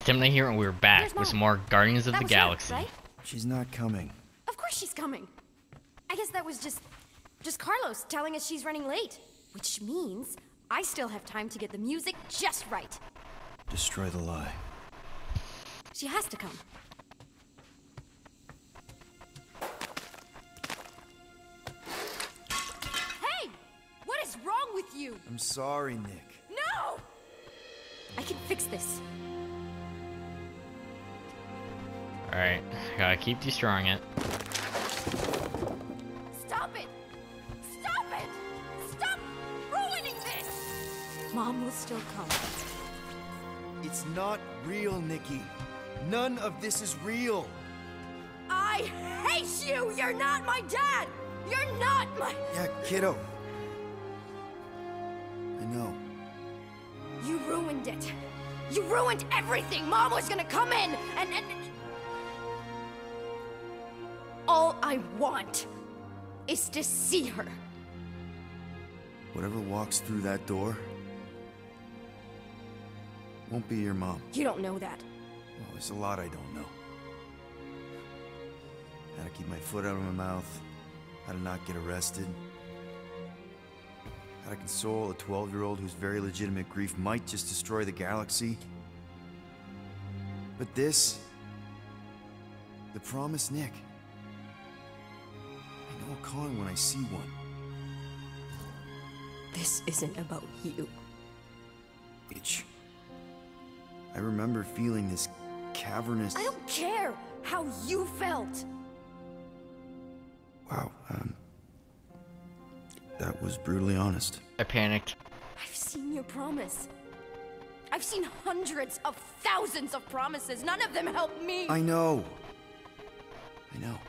10 minutes here and we're back Where's with Mom? some more Guardians of That the was her, Galaxy. right? She's not coming. Of course she's coming. I guess that was just Carlos telling us she's running late. Which means I still have time to get the music just right. Destroy the lie. She has to come. Hey! What is wrong with you? I'm sorry, Nick. No! I can fix this. Alright, gotta keep destroying it. Stop it! Stop it! Stop ruining this! Mom will still come. It's not real, Nikki. None of this is real. I hate you! You're not my dad! You're not my... Yeah, kiddo. I know. You ruined it. You ruined everything! Mom was gonna come in and... All I want is to see her. Whatever walks through that door won't be your mom. You don't know that. Well, there's a lot I don't know. How to keep my foot out of my mouth, how to not get arrested, how to console a 12-year-old whose very legitimate grief might just destroy the galaxy. But this, the promised Nick, I know a con when I see one. This isn't about you. Bitch. I remember feeling this cavernous... I don't care how you felt. Wow, that was brutally honest. I panicked. I've seen your promise. I've seen hundreds of thousands of promises. None of them helped me. I know. I know.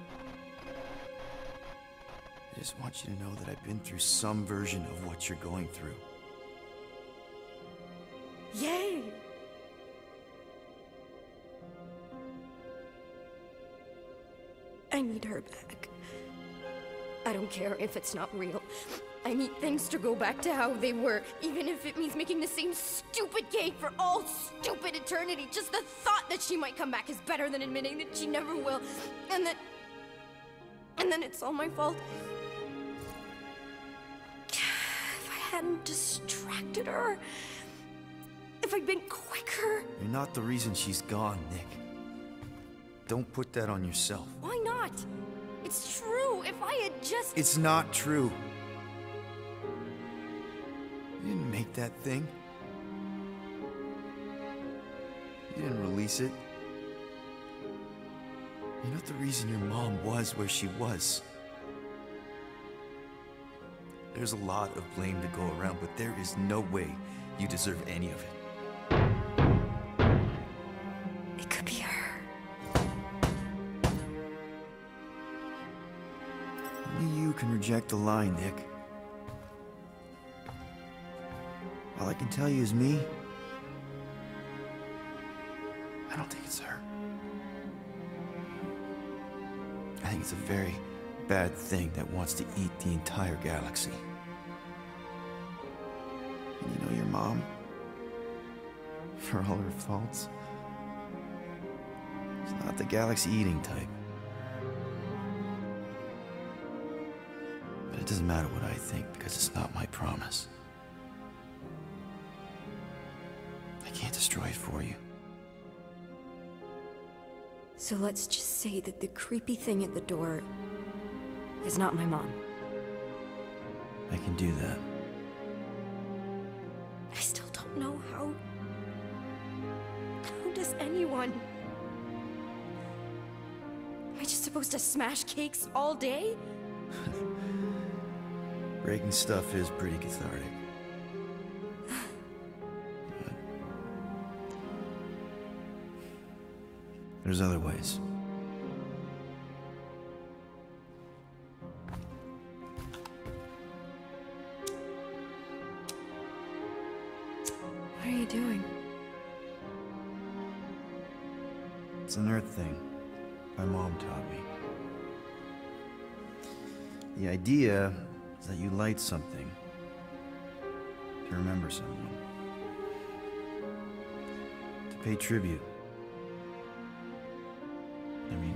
I just want you to know that I've been through some version of what you're going through. Yay! I need her back. I don't care if it's not real. I need things to go back to how they were, even if it means making the same stupid cake for all stupid eternity. Just the thought that she might come back is better than admitting that she never will. And then it's all my fault. If I hadn't distracted her, if I'd been quicker. You're not the reason she's gone, Nick. Don't put that on yourself. Why not? It's true. If I had just... It's not true. You didn't make that thing. You didn't release it. You're not the reason your mom was where she was. There's a lot of blame to go around, but there is no way you deserve any of it. It could be her. Only you can reject the lie, Nick. All I can tell you is me. I don't think it's her. I think it's a very bad thing that wants to eat the entire galaxy. And you know your mom, for all her faults, is not the galaxy-eating type. But it doesn't matter what I think, because it's not my promise. I can't destroy it for you. So let's just say that the creepy thing at the door is not my mom. I can do that. I still don't know how... How does anyone... Am I just supposed to smash cakes all day? Breaking stuff is pretty cathartic. But there's other ways. What are you doing? It's an Earth thing my mom taught me. The idea is that you light something to remember someone, to pay tribute. I mean,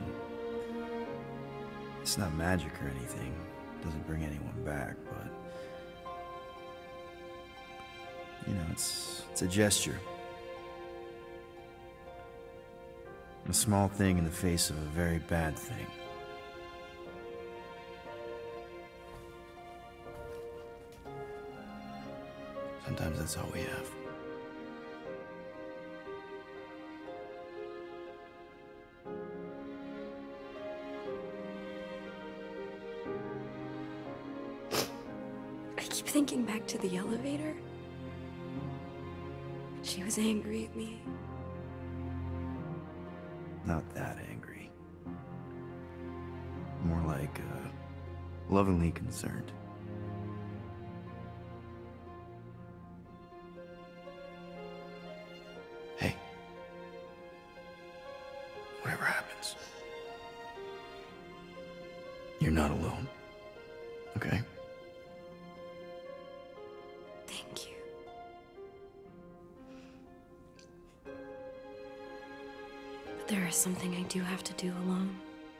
it's not magic or anything. It doesn't bring anyone back, but you know, it's a gesture. A small thing in the face of a very bad thing. Sometimes that's all we have. I keep thinking back to the elevator. She was angry at me. Not that angry. More like, lovingly concerned. Hey. Whatever happens, you're not alone. Okay? Thank you. But there is something I do have to do alone.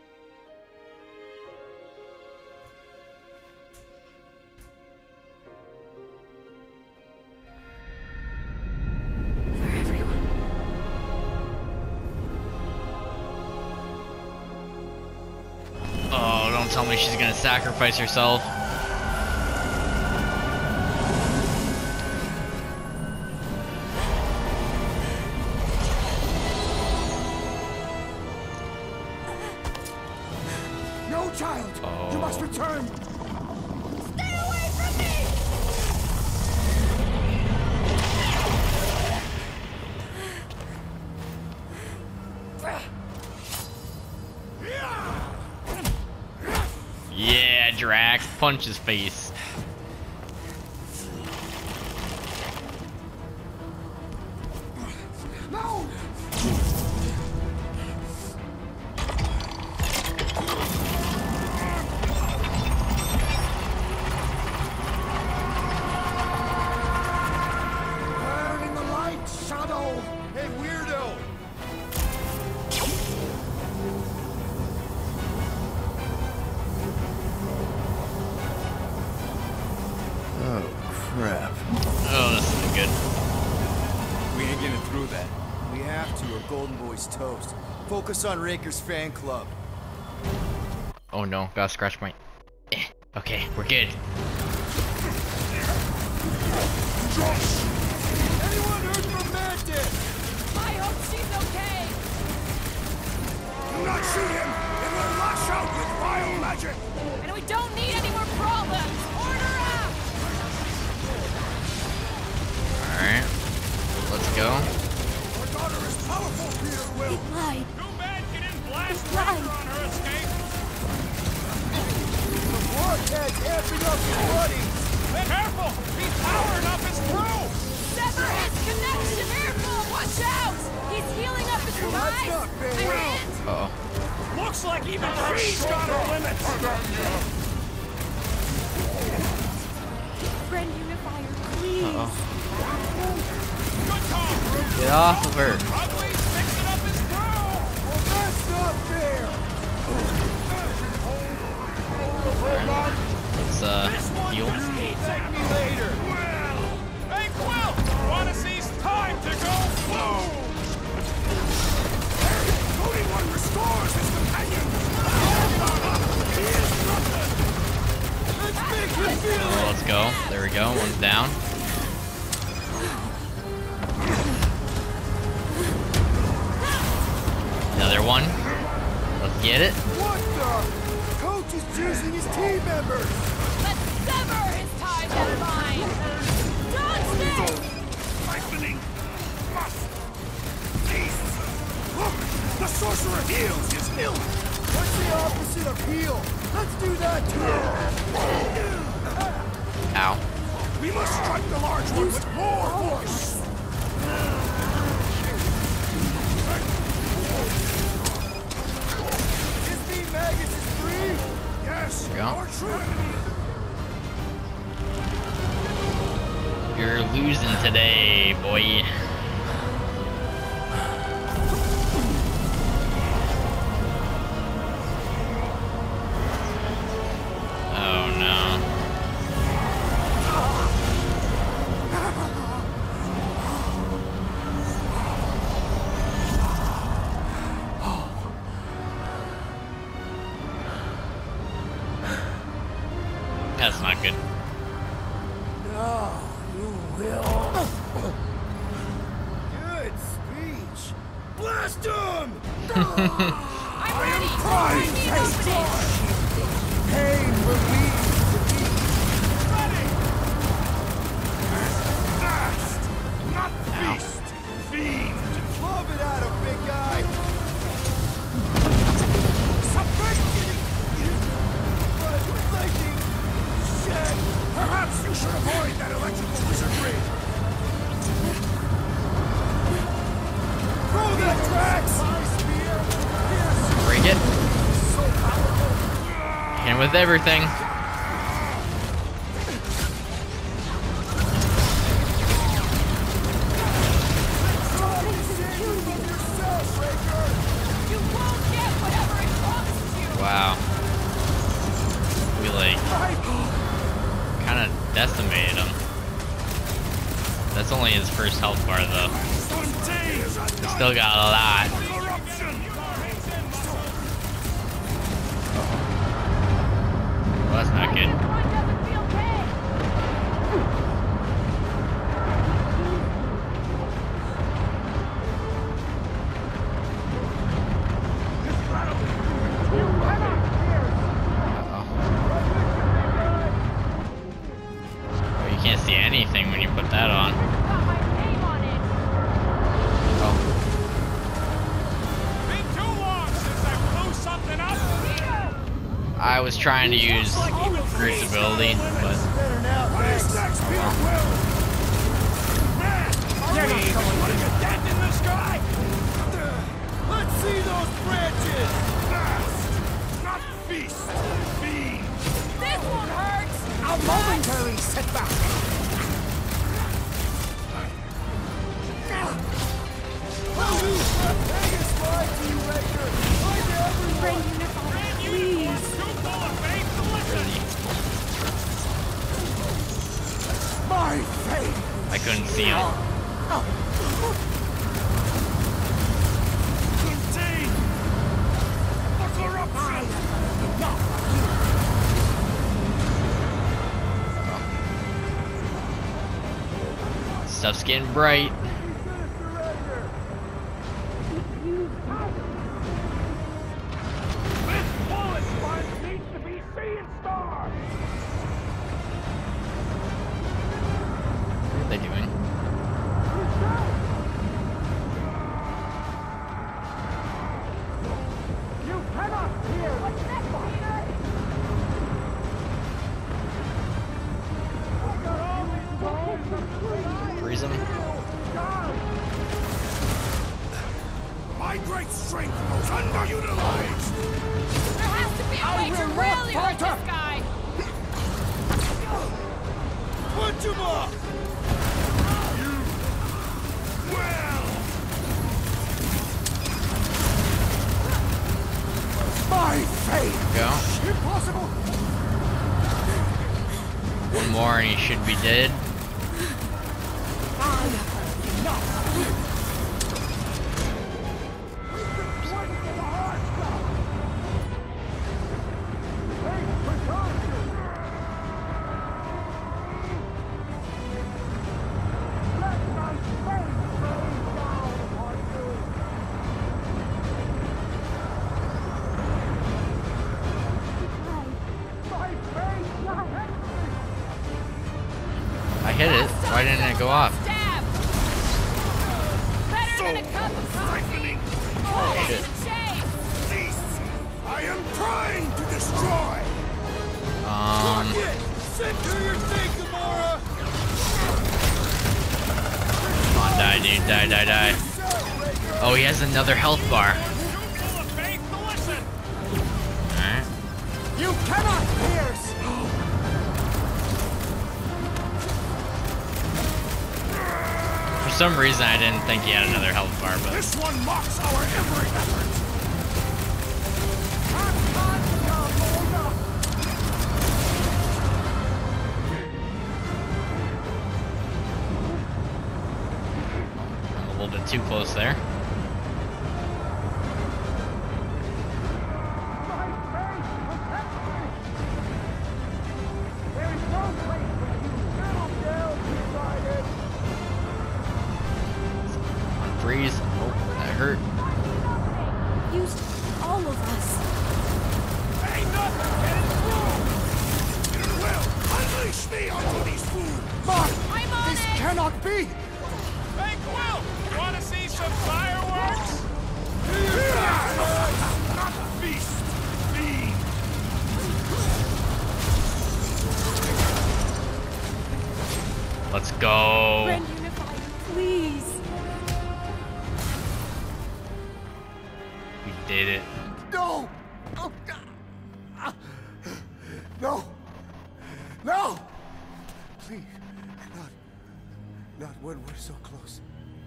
For everyone. Oh, don't tell me she's gonna sacrifice herself. No, child! You must return! Stay away from me! Yeah, Drax, punch his face. No! Burn in the light, Shadow! Hey, weirdo! Oh, crap. Oh, this isn't good. We ain't getting through that. We have to, or Golden Boy's toast. Focus on Raker's fan club. Oh no, gotta scratch my... Okay, we're good. Anyone heard from Mantis? I hope she's okay! Do not shoot him! It will lash out with vile magic! And we don't need any more problems! Order up! Alright. Let's go. Our daughter is powerful, Peter Will! He lied. Too bad you didn't blast He's right. pressure on her escape. The Vortex amping up his buddies! Careful! He's powering up his crew! Sever his connection! Careful! Watch out! He's healing up his device! not very My well. hand! Uh-oh. Looks like even she's got her limits! Friend Unifier, please! Uh-oh. Good call, Bruce! Get off of her. Ugly's fixing up his crew! Well, that's not fair! Let's, This one heal. just needs Thank me later! Hey, Quill! Wanna seize time to go boom! Cody One restores his companion! He is nothing! Let's make him feel Oh, let's go. There we go. One's down. Another one. Let's get it. What the? Coach is choosing his team members! Let's sever his ties and bind! Dodge this! Siphoning must cease! Look! The sorcerer heals his illness! What's the opposite of heal? Let's do that too! Ow. We must strike the large one with more force! His team Magus is free! Yes, There we go. our true enemy! You're losing today, boy. Blast him! I am trying to destroy! Pain relieves disease. Ready! Fast! Not feast! Fiend! Love it out of big guy! Submission! But lightning! Shit! Perhaps you should avoid that electrical wizardry! Throw that tracks! Break it. And with everything. You won't get whatever it promised you! Wow. We like kind of decimated him. That's only his first health bar though. He still got a lot. Well, that's not good. Everyone doesn't feel pain! Oh, you can't see anything when you put that on. Got my name on it! Oh, Been too long since I blew something up. I was trying to use Groot's ability, but Better now, What is next, Peter Quill? Man, are we putting a dent in the sky? let's see those branches! Fast! Not feast! Fiend! This one hurts! A momentary setback! Vegas lied to you, Raker! Find everyone! Please! Too full of faith to listen. My faith! I couldn't see him. Contain! The corruption! Stuff's getting bright. This bullet sponge needs to be seeing stars! What are they doing? You cannot hear! What's that, Freeze him. My great strength was underutilized! There has to be a way to really hurt this guy! Punch him up! Well! My faith! Go. Impossible! One more and he should be dead. I hit it. Why didn't it go off? Stab! Better than a cup of coffee! Oh, shit. shame! Cease! I am trying to destroy! Sit to your thing, Gamora! Come on, die, dude. Die, die, die. Oh, he has another health bar. Too full of faith to listen. Alright. You cannot pierce! For some reason, I didn't think he had another health bar, but This one mocks our every effort! I'm a little bit too close there. On freeze. Oh, hurt. Used all of us. Ain't nothing getting through! You will! Unleash me onto these fools! Mark! I'm on This it! cannot be! Hey, Quill! Want to see some fireworks? Not feast! Feed! Let's go. Ren Unified, please. We did it. No! Oh, God. No! No! Please, not when we're so close.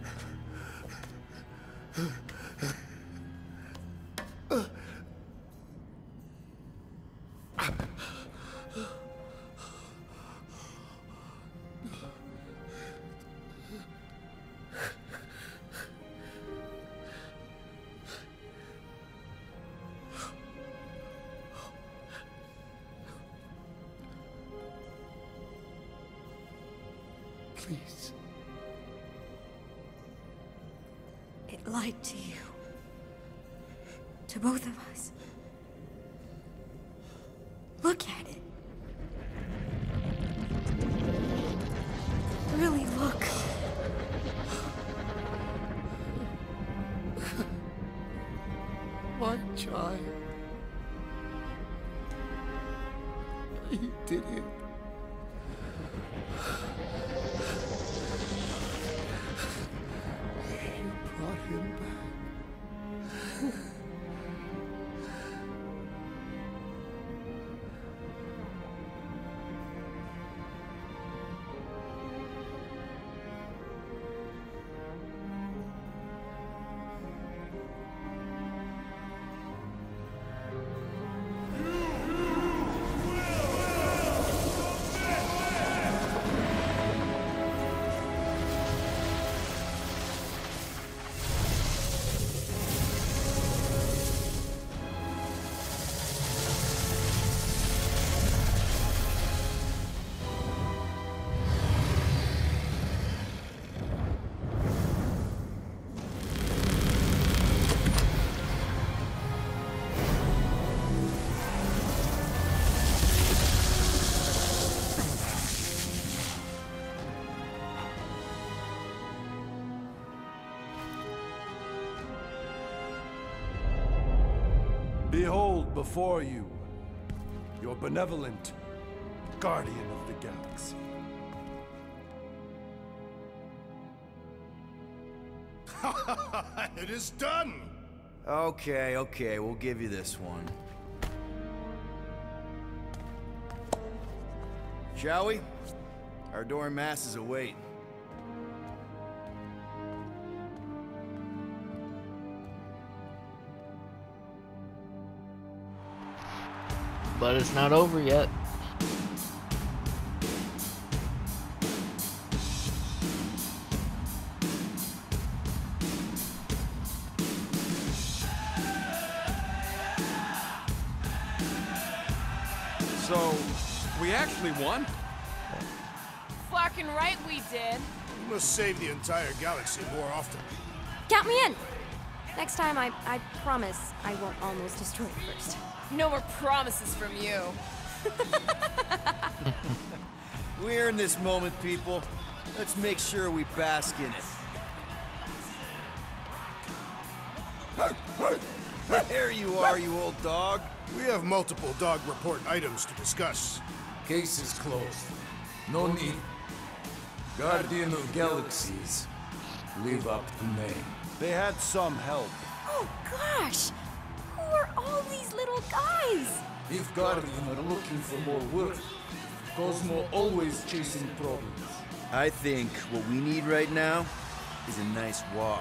Please. It lied to you. To both of us. Look at it. Really look. My child. You did it. You brought him back. Behold before you, your benevolent guardian of the galaxy. It is done! Okay, we'll give you this one. Shall we? Our adoring masses await. But it's not over yet. So, we actually won? Fucking right we did. You must save the entire galaxy more often. Count me in! Next time, I promise I won't almost destroy it first. No more promises from you. We're in this moment, people. Let's make sure we bask in it. There you are, you old dog. We have multiple dog report items to discuss. Case is closed. No need. Guardian of Galaxies. Live up to name. They had some help. Oh gosh! Who are all these little guys? If Guardian are looking for more work, Cosmo always chasing problems. I think what we need right now is a nice walk.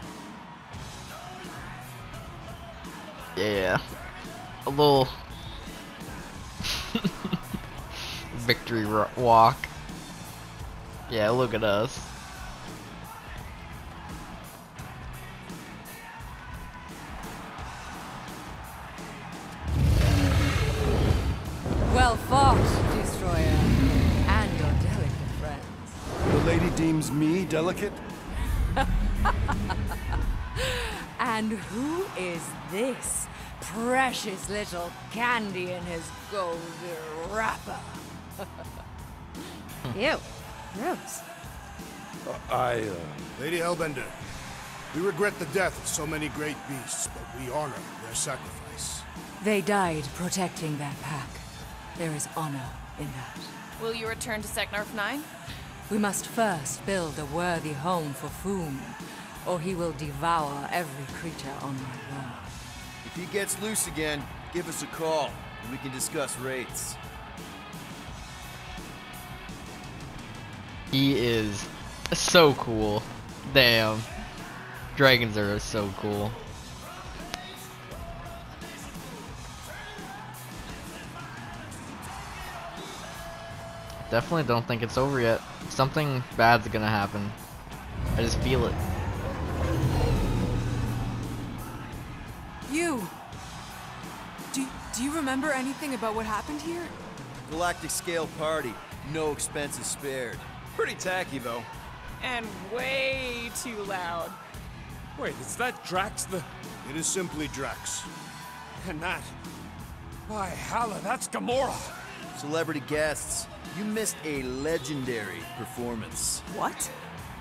Yeah. A little victory walk. Yeah, look at us. Well fought, Destroyer. And your delicate friends. The lady deems me delicate? And who is this precious little candy in his golden wrapper? Ew. Gross. Lady Hellbender, we regret the death of so many great beasts, but we honor their sacrifice. They died protecting that pack. There is honor in that. Will you return to Seknarf 9? We must first build a worthy home for Foom, or he will devour every creature on my world. If he gets loose again, give us a call, and we can discuss rates. He is so cool. Damn. Dragons are so cool. Definitely don't think it's over yet. Something bad's gonna happen. I just feel it. You! Do you remember anything about what happened here? Galactic scale party, no expenses spared. Pretty tacky, though. And way too loud. Wait, is that Drax the... It is simply Drax. And that... By Hala, that's Gamora! Celebrity guests, you missed a legendary performance. What?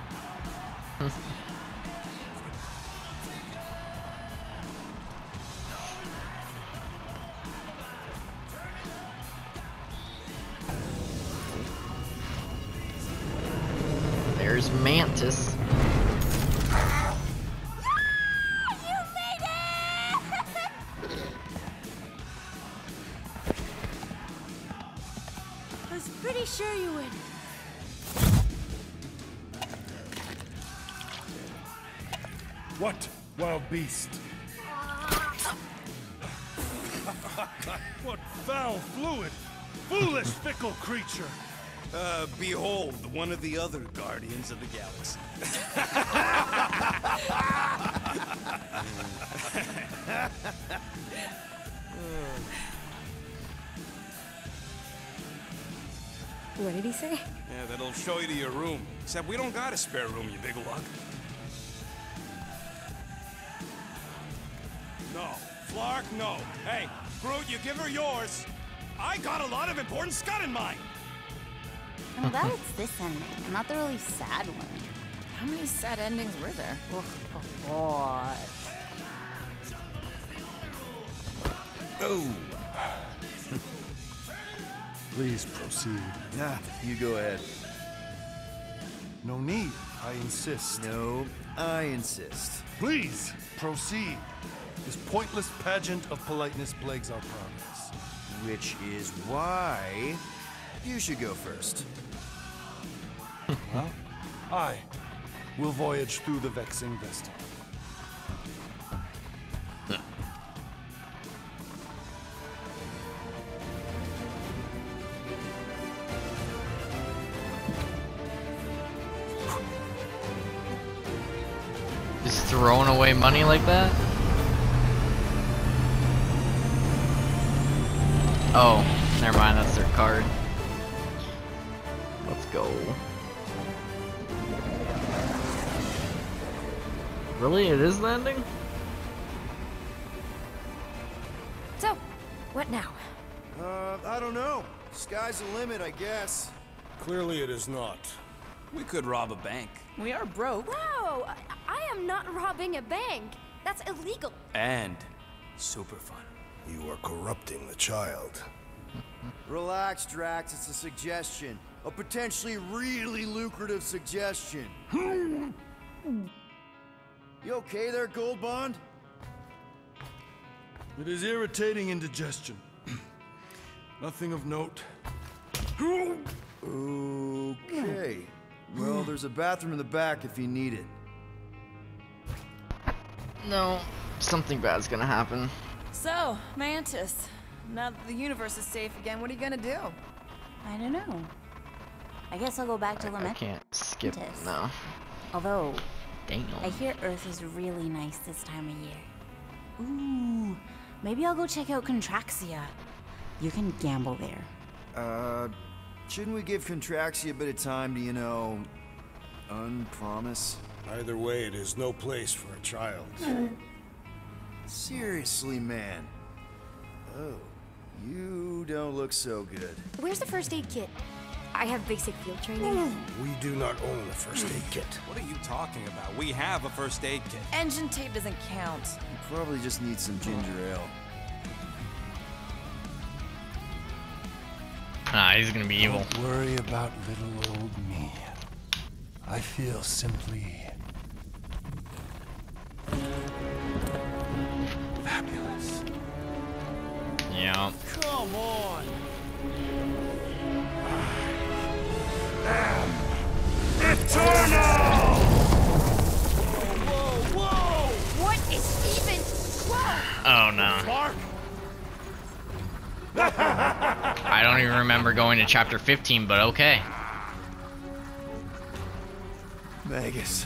There's Mantis. I was pretty sure you would. What, wild beast? What foul fluid! Foolish, fickle creature! Behold, one of the other Guardians of the Galaxy. What did he say? Yeah, that'll show you to your room. Except we don't got a spare room, you big lug. No. Flark, no. Hey, Groot, you give her yours. I got a lot of important scud in mine. I'm glad it's this ending, not the really sad one. How many sad endings were there? Boy. Oh. Please proceed. Nah, you go ahead. No need, I insist. No, I insist. Please, proceed. This pointless pageant of politeness plagues our progress. Which is why you should go first. Well, I will voyage through the vexing vestibule. Just throwing away money like that? Oh, never mind, that's their card. Let's go. Really? It is the ending? So, what now? I don't know. Sky's the limit, I guess. Clearly it is not. We could rob a bank. We are broke. Whoa! I am not robbing a bank. That's illegal. And super fun. You are corrupting the child. Relax, Drax. It's a suggestion. A potentially really lucrative suggestion. You okay there, Gold Bond? It is irritating indigestion. Nothing of note. Okay. Well, there's a bathroom in the back if you need it. No, something bad's gonna happen. So, Mantis, now that the universe is safe again, what are you gonna do? I don't know. I guess I'll go back to I Lament. can't skip. Mantis. No. Although, Damn. I hear Earth is really nice this time of year. Ooh, maybe I'll go check out Contraxia. You can gamble there. Shouldn't we give Contraxia a bit of time to, you know, unpromise? Either way, it is no place for a child. Seriously, man. Oh, you don't look so good. Where's the first aid kit? I have basic field training. We do not own a first aid kit. What are you talking about? We have a first aid kit. Engine tape doesn't count. You probably just need some ginger ale. Ah, he's gonna be evil. Don't worry about little old me. I feel simply fabulous. Yeah. Come on! Eternal! Whoa, whoa! What is even? Whoa! Oh no. Mark! I don't even remember going to chapter 15, but okay. Magus.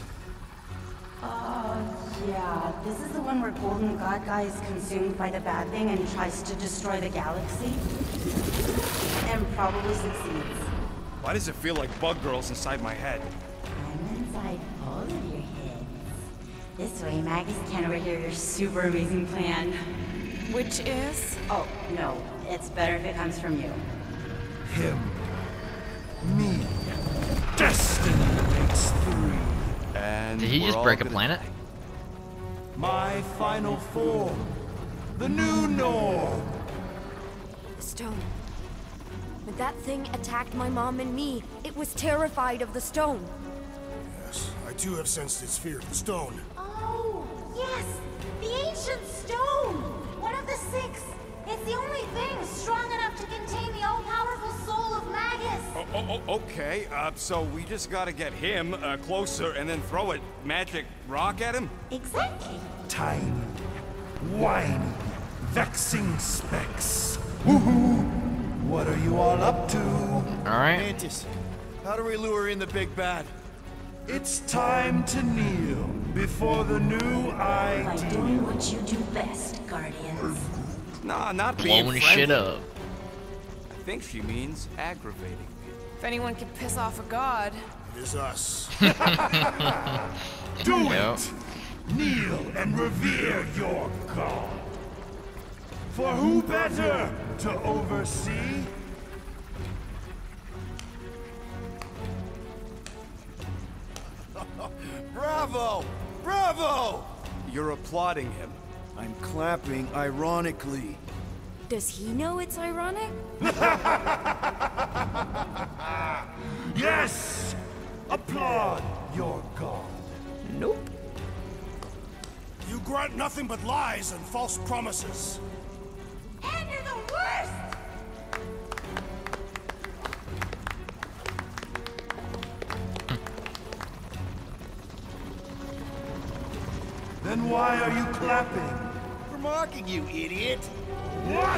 Yeah, this is the one where Golden God Guy is consumed by the bad thing and tries to destroy the galaxy. And probably succeeds. Why does it feel like bug girls inside my head? I'm inside both of your heads. This way, Magus can overhear your super amazing plan. Which is? Oh, no. It's better if it comes from you. Him. Me. Destiny makes three. And Did he we're just all break a gonna planet? die. My final form. The new norm. The stone. When that thing attacked my mom and me, it was terrified of the stone. Yes, I too have sensed its fear of the stone. Oh, yes! The ancient stone! One of the six! It's the only thing strong enough to contain the all-powerful soul of Magus! Okay, so we just gotta get him closer and then throw a magic rock at him? Exactly. Tiny, whiny, vexing specks. Woohoo! What are you all up to? Alright. Mantis, how do we lure in the big bad? It's time to kneel before the new By idea. doing what you do best, Guardians. Nah, not being Blowing friendly. shit up. I think she means aggravating. If anyone can piss off a god. It is us. Do it! Kneel and revere your god. For who better to oversee? Bravo! Bravo! You're applauding him. I'm clapping ironically. Does he know it's ironic? Yes! Applaud your god. Nope. You grant nothing but lies and false promises. And you're the worst! Then why are you clapping? For mocking you, idiot! What?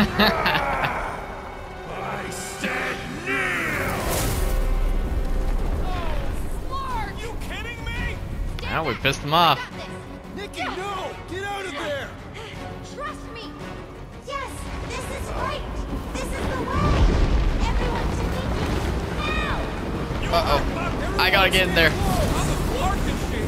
I said kneel! Are you kidding me? Now we pissed him off. Nikki, no! Get out of there! Trust me! Yes, this is right! This is the way! Everyone to Nikki! Now! Uh-oh. I gotta get in there. How the Clark is she?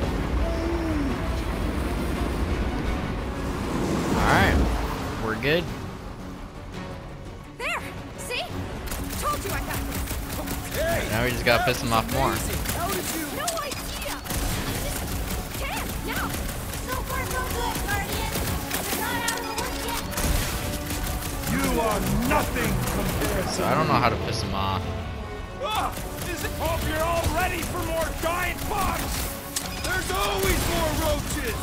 Alright. We're good. There! See? Told you I got this. Now we just gotta piss him off more. How did you... No idea! I just can't now! So far so good, Guardian! You're not out of the woods yet! You are nothing compared So I don't know how to piss him off. Hope you're all ready for more giant bugs! There's always more roaches!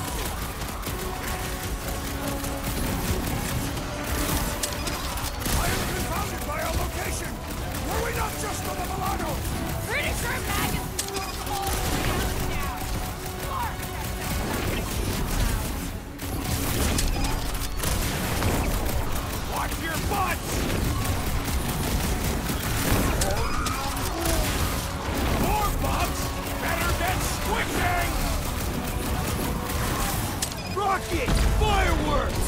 I am confounded by our location! Were we not just on the Milano? Pretty sure Magus Watch your butts! More bugs! Better get squishing! Rocket! Fireworks!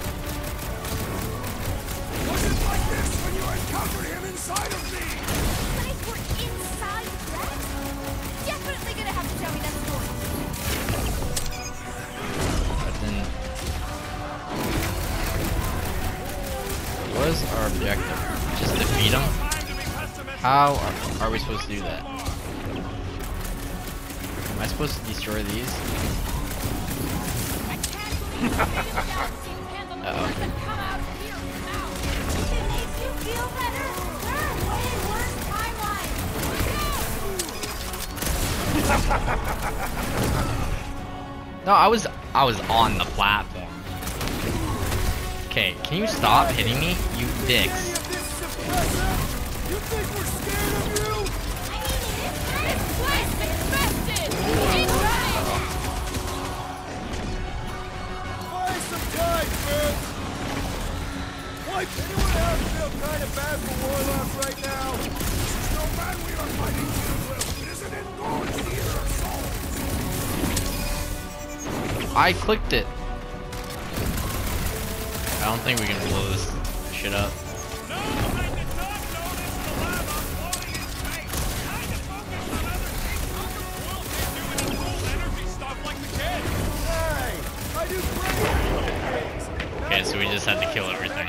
Was it like this when you encountered him inside of me? You guys were inside that? Definitely gonna have to tell me that story. But then What is our objective? Just defeat them? How are we supposed to do that? Am I supposed to destroy these? Uh-oh. No, I was on the platform. Okay, can you stop hitting me, you dicks? You think we're scared of you? Buy some time, folks! Why, anyone else feel kind of bad for Warlocks right now? This is no man we are fighting here, Will. It isn't in God's ear or soul. I clicked it. I don't think we can blow this shit up. Okay, so we just had to kill everything.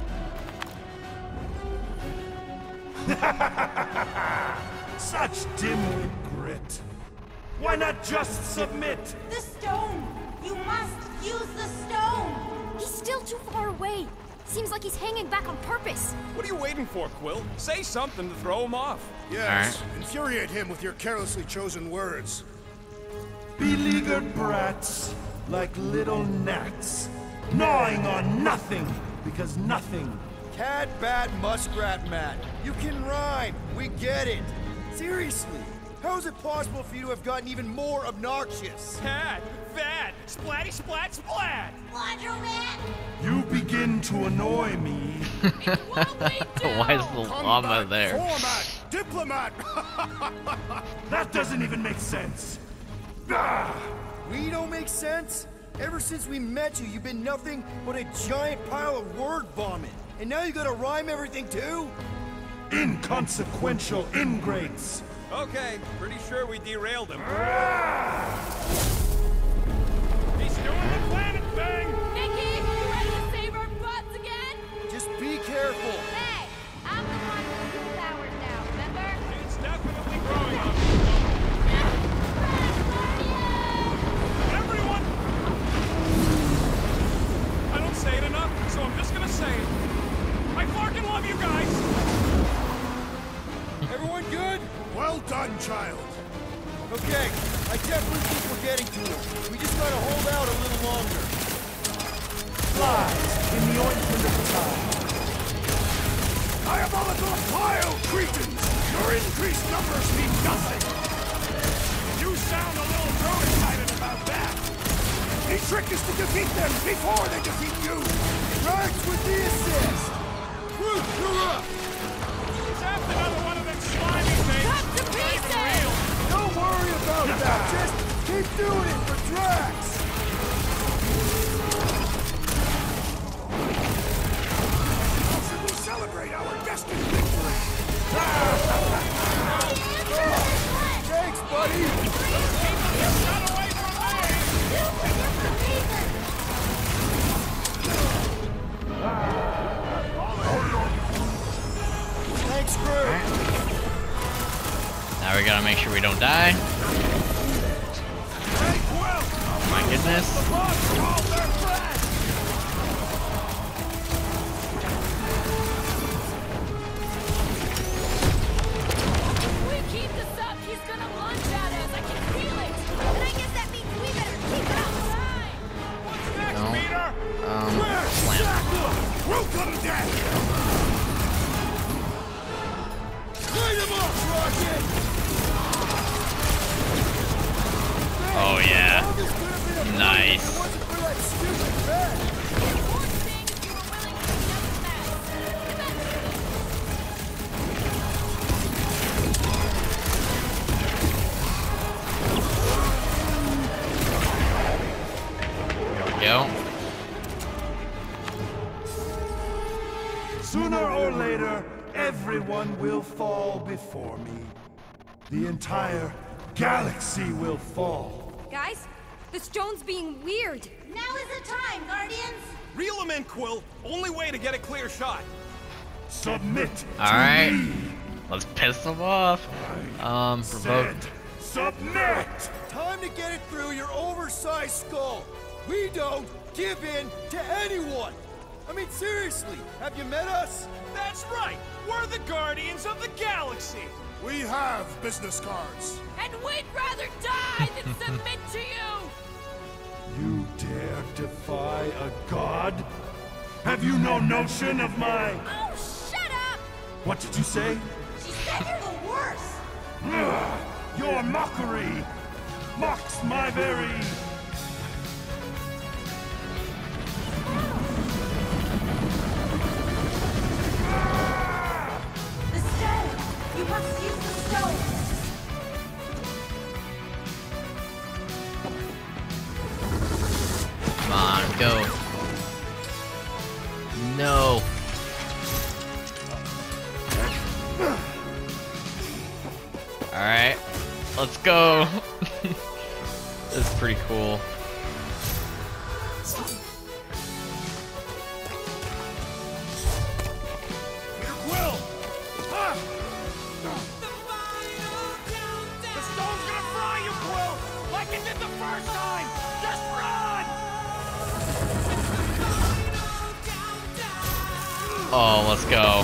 Such dim-wit grit. Why not just submit? The stone! You must use the stone! He's still too far away. Seems like he's hanging back on purpose. What are you waiting for, Quill? Say something to throw him off. Yes, infuriate him with your carelessly chosen words. Beleaguered brats, like little gnats, gnawing on nothing, because nothing. Cat, bat, muskrat, Matt. You can rhyme. We get it. Seriously, how is it possible for you to have gotten even more obnoxious? Cat, bat, splatty, splat, splat. You begin to annoy me. Why is the llama there? Format, diplomat. That doesn't even make sense. Ah! We don't make sense? Ever since we met you, you've been nothing but a giant pile of word vomit. And now you gotta rhyme everything too? Inconsequential ingrates. Okay, pretty sure we derailed him. He's doing the planet thing! Nikki, you ready to save our butts again? Just be careful. Hey, I'm the one with the powers now, remember? It's definitely growing on me. Everyone! I don't say it enough, so I'm just gonna say it. I fucking love you guys! Everyone good? Well done, child. Okay, I definitely think we're getting to him. We just gotta hold out a little longer. Flies in the ointment of time. Diabolical pile, Cretans! Your increased numbers mean nothing. You sound a little too excited about that! The trick is to defeat them before they defeat you. Drax with the assist. Root, you're up. Zap another one of them slimy things! Cut to pieces! Don't worry about that. Just keep doing it for Drax. How should we celebrate our destined victory? Thanks, buddy. Shut away from Thanks, crew. Now we gotta make sure we don't die. Oh my goodness. If we keep this up, he's gonna lunge at us. I can feel it. And I guess that means we better keep outside. What's next, No. Peter? Plant. Welcome, Death! Light him up, Rocket! Oh yeah. All this could have been avoided Nice. if it wasn't for that stupid bet. The important thing is you were willing to jump that. Here we go. Sooner or later, everyone will fall before me. The entire galaxy will fall. Guys, the stone's being weird. Now is the time, Guardians! Reel him in, Quill. Only way to get a clear shot. Submit. Alright. To me. Let's piss them off. Provoke. Submit. Time to get it through your oversized skull. We don't give in to anyone. I mean, seriously, have you met us? That's right! We're the Guardians of the Galaxy! We have business cards. And we'd rather die than submit to you! You dare defy a god? Have you no notion of my... Oh, shut up! What did you say? She said you're the worst! Your mockery mocks my very... The stone! You must use the stone! Come on, go. No. Alright. Let's go. This is pretty cool. Quill! Ah! The stone's gonna fry you, Quill! Like it did the first time! Just run! Oh, let's go.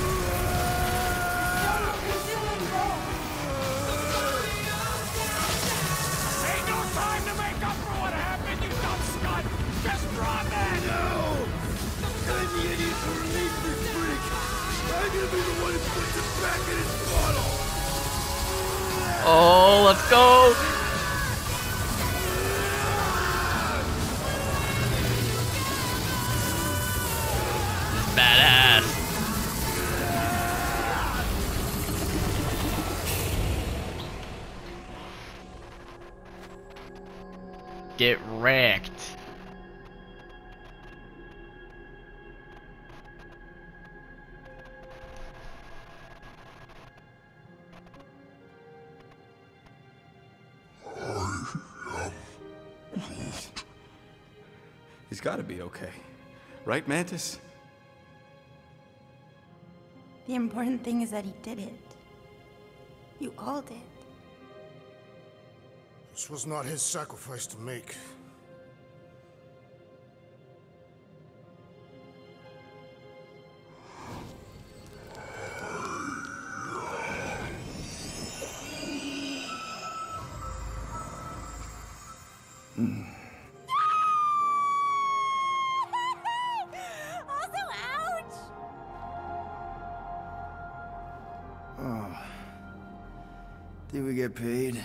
Ain't no time to make up for what happened, you dumb scut! Just run, man! No! I'm the idiot who released this freak. I'm gonna be the one who puts it back in its bottle. Oh, let's go. This is badass. Get wrecked. He's gotta be okay. Right, Mantis? The important thing is that he did it. You all did. This was not his sacrifice to make. Also, ouch! Oh. Did we get paid?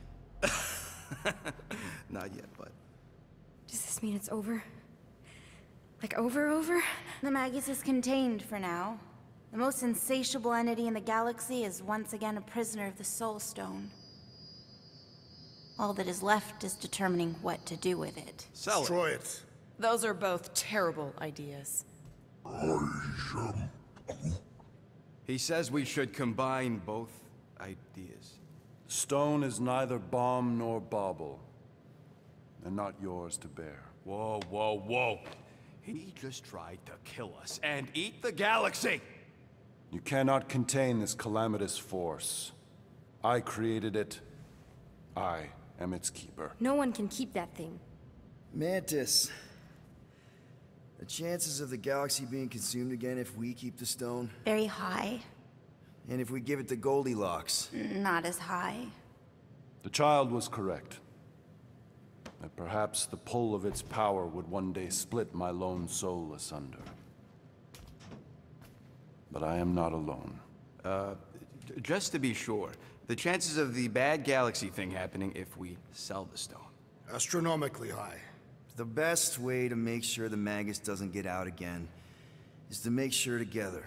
Not yet, but... Does this mean it's over? Like over? The Magus is contained for now. The most insatiable entity in the galaxy is once again a prisoner of the Soul Stone. All that is left is determining what to do with it. Sell it. Destroy it. Those are both terrible ideas. He says we should combine both ideas. Stone is neither bomb nor bauble, and not yours to bear. Whoa, whoa, whoa. He just tried to kill us and eat the galaxy! You cannot contain this calamitous force. I created it. I am its keeper. No one can keep that thing. Mantis. The chances of the galaxy being consumed again if we keep the stone? Very high. And if we give it to Goldilocks? Not as high. The child was correct. That perhaps the pull of its power would one day split my lone soul asunder. But I am not alone. Just to be sure, the chances of the bad galaxy thing happening if we sell the stone? Astronomically high. The best way to make sure the Magus doesn't get out again is to make sure together.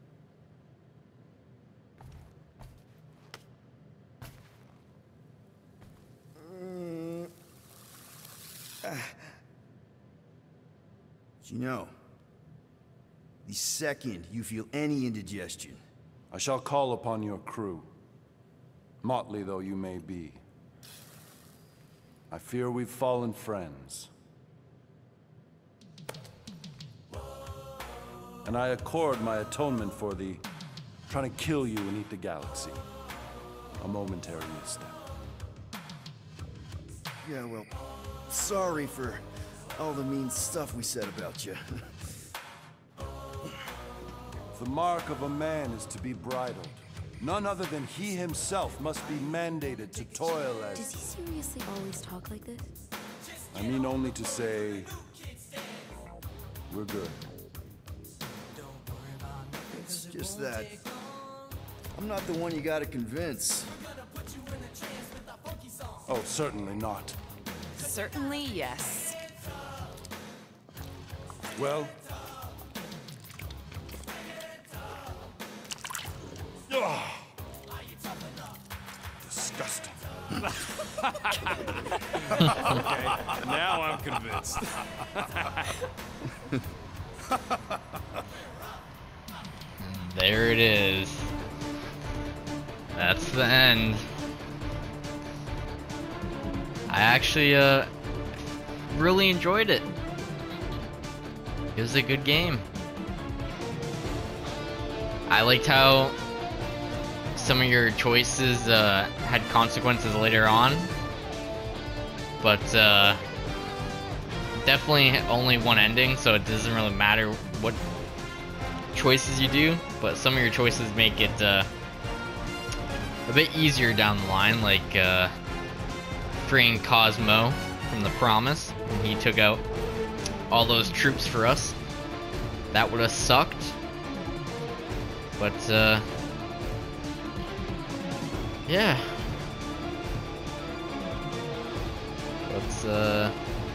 You know, the second you feel any indigestion, I shall call upon your crew, motley though you may be. I fear we've fallen friends. and I accord my atonement for the trying to kill you and eat the galaxy. A momentary misstep. Yeah, well, sorry for all the mean stuff we said about you. The mark of a man is to be bridled. None other than he himself must be mandated to toil as... Does he seriously always talk like this? I mean only to say... we're good. It's just that... I'm not the one you gotta convince. Oh, certainly not. Certainly, yes. Well... Ugh. Disgusting. Okay, now I'm convinced. There it is. That's the end. I actually really enjoyed it. It was a good game. I liked how some of your choices had consequences later on, but definitely only one ending, so it doesn't really matter what choices you do, but some of your choices make it a bit easier down the line, like freeing Cosmo from the Promise when he took out all those troops for us. That would have sucked, but yeah. Let's there's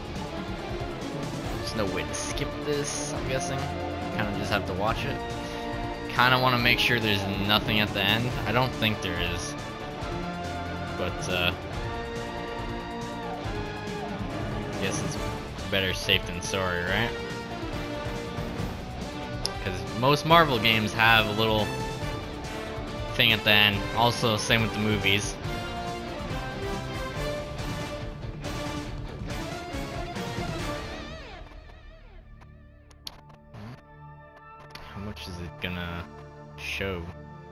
no way to skip this, I'm guessing. Kind of just have to watch it. Kind of want to make sure there's nothing at the end. I don't think there is, but I guess it's better safe than sorry, right? Because most Marvel games have a little thing at the end. Also, same with the movies. How much is it gonna show?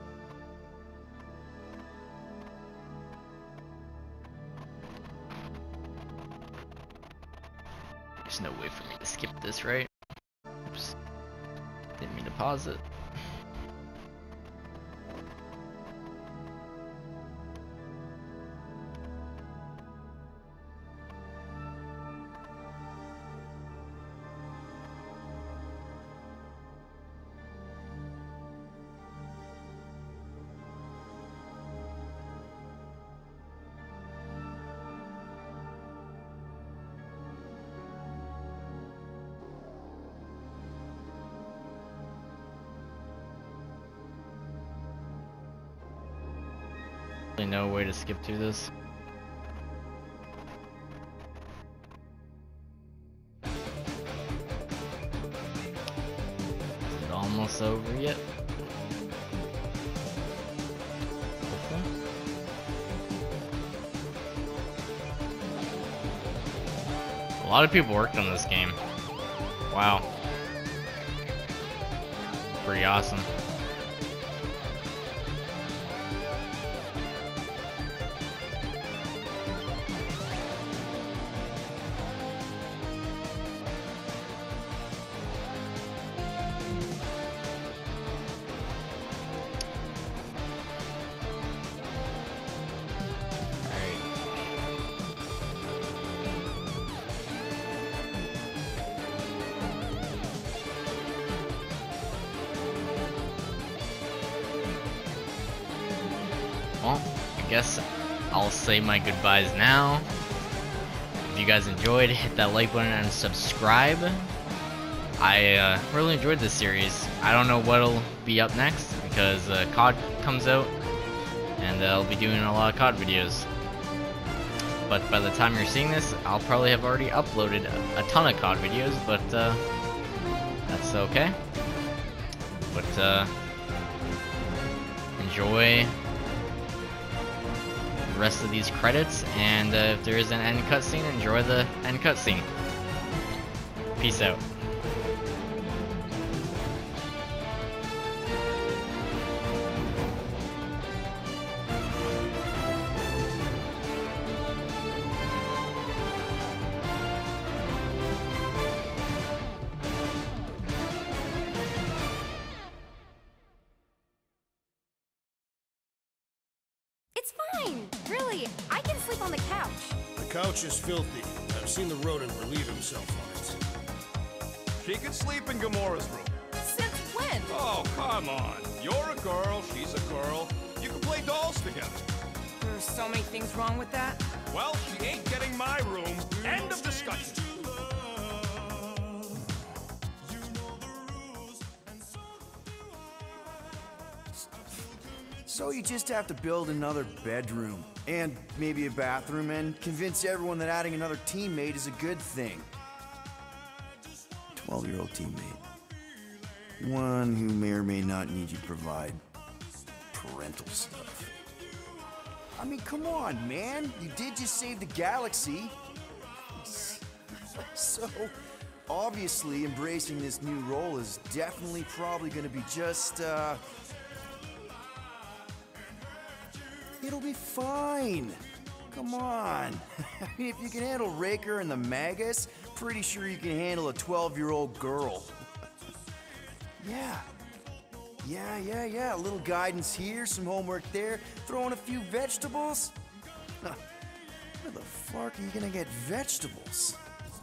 There's no way for me to skip this, right? Oops. Didn't mean to pause it. No way to skip through this. Is it almost over yet? Hopefully. A lot of people worked on this game. Wow. Pretty awesome. Well, I guess I'll say my goodbyes now. If you guys enjoyed, hit that like button and subscribe. I really enjoyed this series. I don't know what'll be up next because COD comes out and I'll be doing a lot of COD videos. But by the time you're seeing this, I'll probably have already uploaded a ton of COD videos, but that's okay. But enjoy the rest of these credits, and if there is an end cutscene, enjoy the end cutscene. Peace out. It's fine. Really, I can sleep on the couch. The couch is filthy. I've seen the rodent relieve himself on it. She can sleep in Gamora's room. Since when? Oh, come on. You're a girl, she's a girl. You can play dolls together. There are so many things wrong with that. Well, she ain't getting my room. End of discussion. So you just have to build another bedroom, and maybe a bathroom, and convince everyone that adding another teammate is a good thing. 12-year-old teammate. One who may or may not need you to provide parental stuff. I mean, come on, man. You did just save the galaxy. So, obviously, embracing this new role is definitely probably going to be just, it'll be fine. Come on. I mean, if you can handle Raker and the Magus, pretty sure you can handle a 12-year-old girl. Yeah. A little guidance here, some homework there, throw in a few vegetables. Where the fuck are you gonna get vegetables?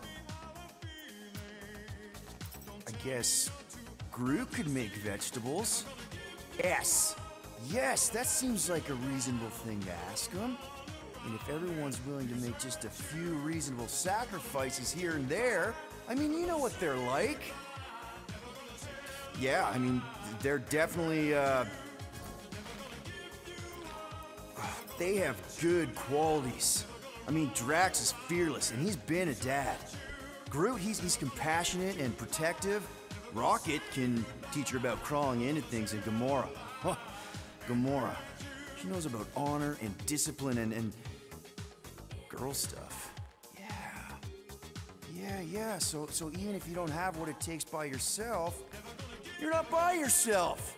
I guess Groot could make vegetables. Yes, that seems like a reasonable thing to ask him. And if everyone's willing to make just a few reasonable sacrifices here and there, I mean, you know what they're like. Yeah, I mean, they're definitely, they have good qualities. I mean, Drax is fearless, and he's been a dad. Groot, he's compassionate and protective. Rocket can teach her about crawling into things, and Gamora. Huh, Gamora. She knows about honor and discipline and girl stuff. Yeah, so even if you don't have what it takes by yourself, you're not by yourself.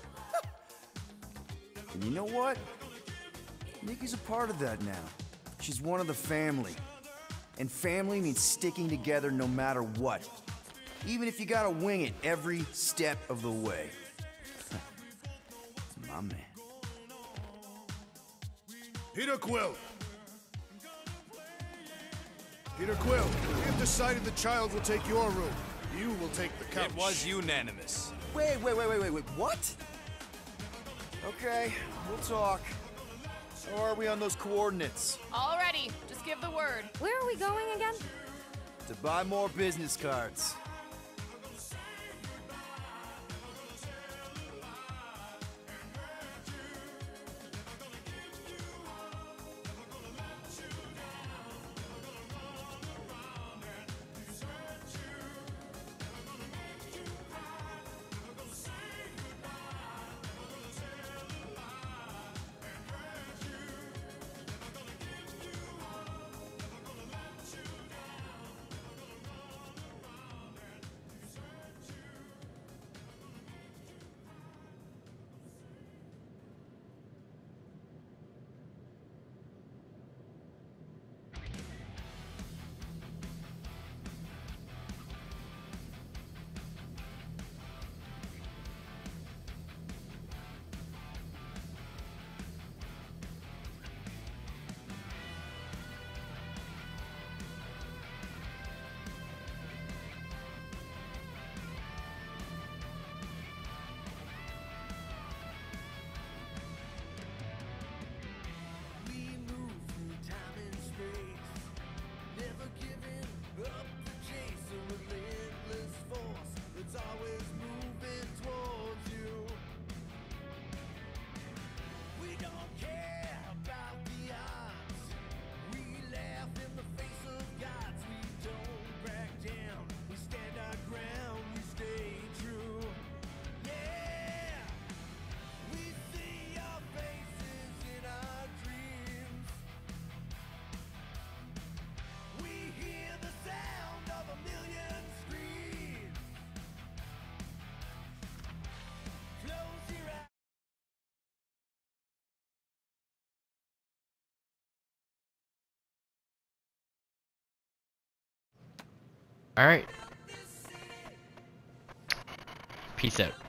And you know what? Nikki's a part of that now. She's one of the family. And family means sticking together no matter what. Even if you gotta wing it every step of the way. My man. Peter Quill! Peter Quill, we have decided the child will take your room. You will take the couch. It was unanimous. Wait, what? Okay, we'll talk. How are we on those coordinates? Already, just give the word. Where are we going again? To buy more business cards. Alright. Peace out.